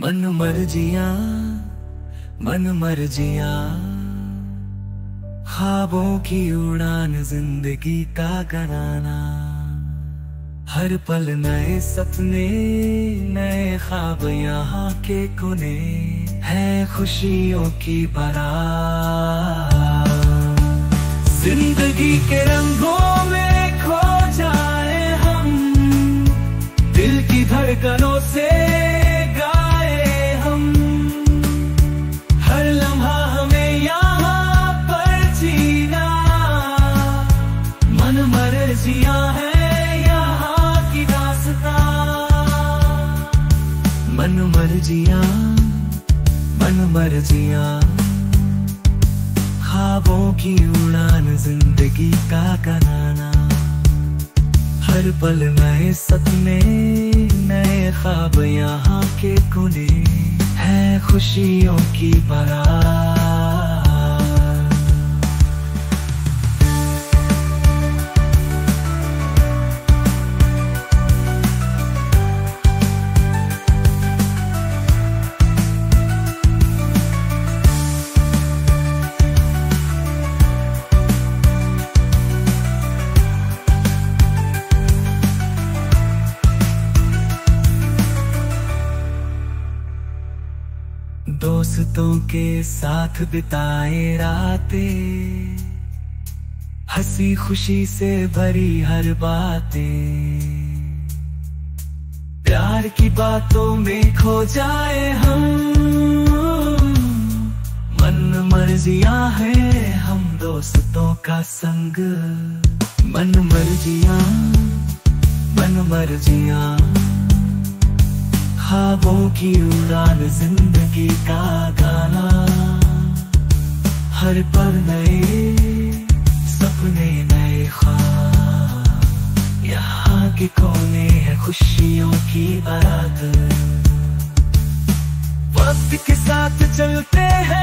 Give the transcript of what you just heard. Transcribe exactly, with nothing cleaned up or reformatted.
मन मर्जियाँ मन मर्जियाँ, ख्वाबों की उड़ान जिंदगी का कराना। हर पल नए सपने नए ख्वाब, यहाँ के कोने है खुशियों की बारात। जिंदगी के रंगों में खो जाए हम, दिल की धड़कनों से गाए हम। हर लम्हा हमें यहाँ पर जीना, मन मर्जियाँ है यहाँ की दास्तां। मन मर्जियाँ मन मर्जियाँ, ख्वाबों की उड़ान जिंदगी का कराना। हर पल नए सपने नए ख्वाब, यहाँ के कोने है खुशियों की बारात। दोस्तों के साथ बिताए रातें, हंसी खुशी से भरी हर बातें। प्यार की बातों में खो जाए हम, मन मर्जियाँ है हम दोस्तों का संग। मन मर्जियाँ मन मर्जियाँ, ख्वाबों की उड़ान जिंदगी का गाना। हर पल नए सपने नए ख्वाब, यहाँ के कोने है खुशियों की बारात। वक्त के साथ चलते हैं